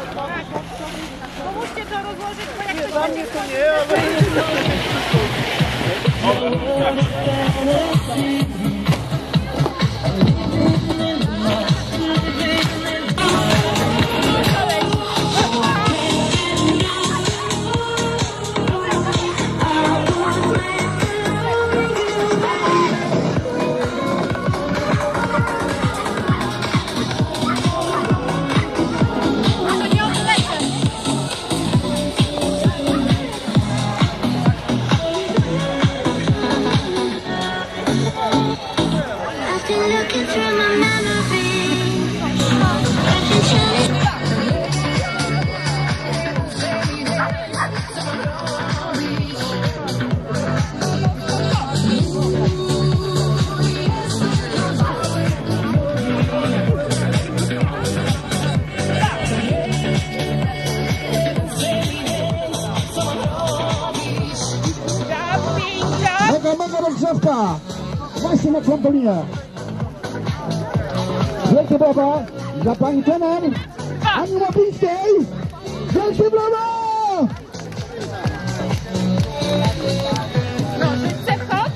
Pomóżcie to rozłożyć, bo jak Nie, ktoś dla mnie to nie, Mega rozgrzewka! Właśnie na trampolinie. Wielkie brawa dla pani trener Ani Łapińskiej. Wielkie brawa! Nożyce wchod.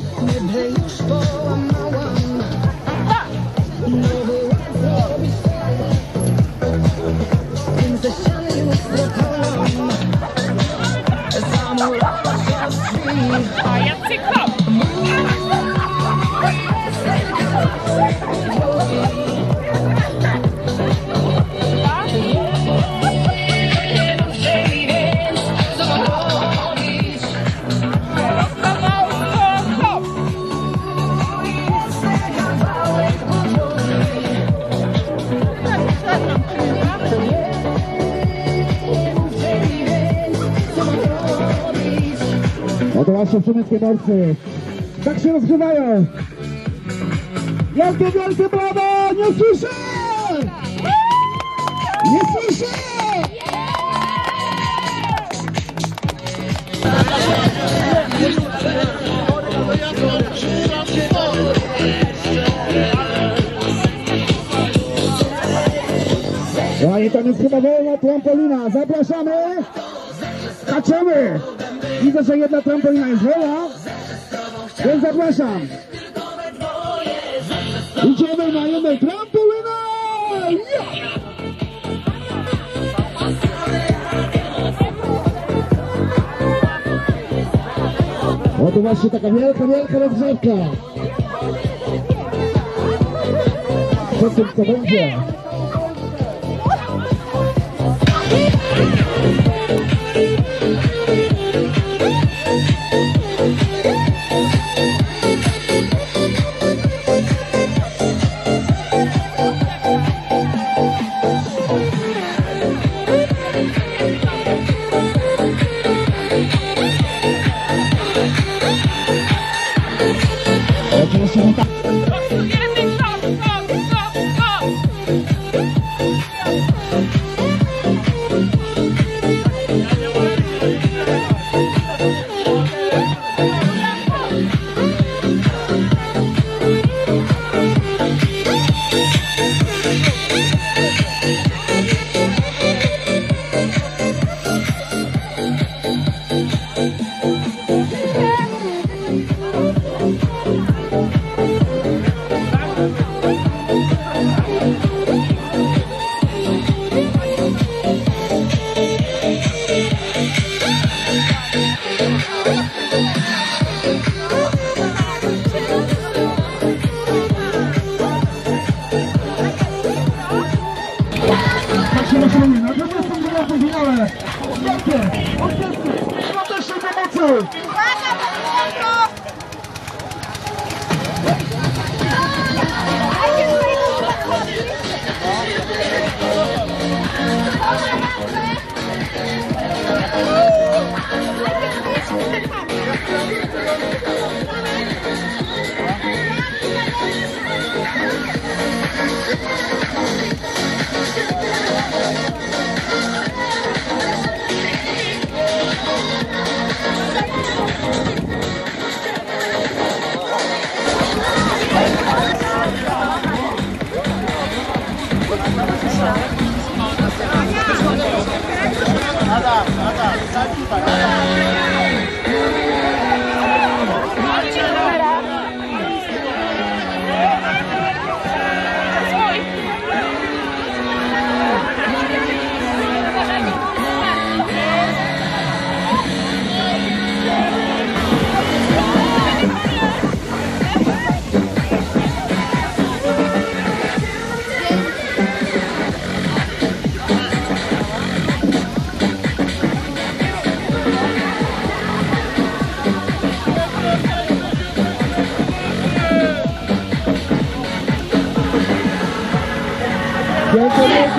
A ja cykam. No to właśnie przemyskie borcy. Tak się rozgrzewają. Wielkie, wielkie brawo! Nie słyszę! Nie słyszę! No i tam jest chyba wolna trampolina. Zapraszamy! Skaczemy! Widzę, że jedna trampolina jest wolna, więc zapraszam. Idziemy na jednej trampolinę! O, to właśnie taka wielka, wielka rozgrzewka. Co tym co będzie? Oczywiście nie tak.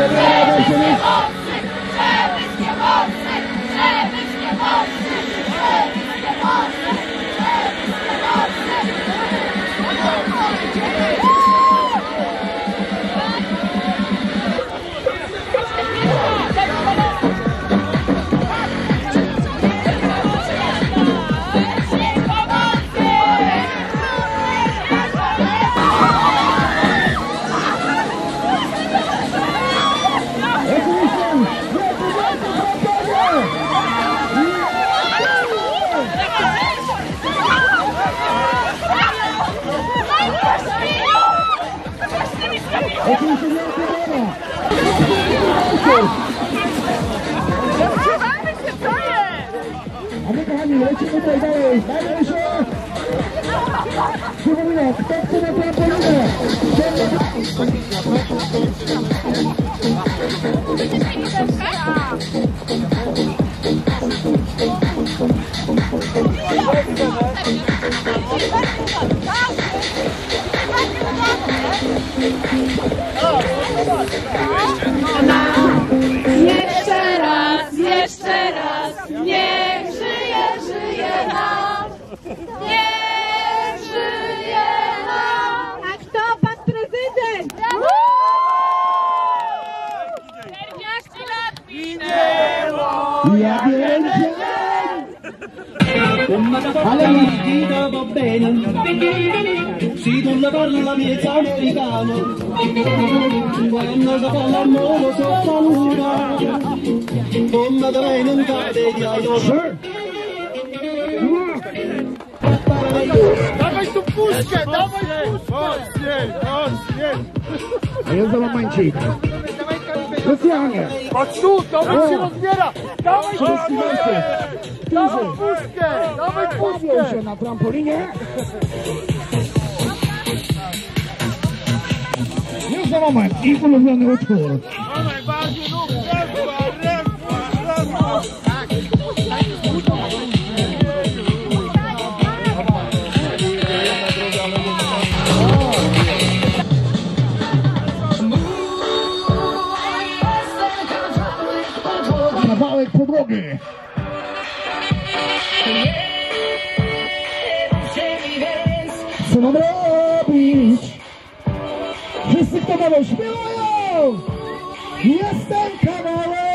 Zatrzymamy się, co jest? A my, kochani, lecimy tutaj dalej. Dajmy się! Przypominam, kto chce na trampolinę? Jeszcze raz, niech żyje, żyje nam, niech żyje nam. A kto pan prezydent? 40 lat minęło. Ja wiem, Alla mattina va bene, si torna parla miezza americano, quando si fa l'amore sotto l'una, come da lei non cade di aiuto. Dawaj tu puszkę, dawaj puszkę! Mocniej, mocniej! a jest za momencik. Specjalnie. Patrz tu, dawaj się rozbiera! Dawaj Wszyscy puszkę! weźcie. Dawaj puszkę! Dawaj Bawią puszkę! się na trampolinie. Już za moment. Ich ulubiony utwór. Najbardziej lub refła! Kawałek podłogi. Co mam robić? Wszyscy kto będą śpiewają! Jestem kawałek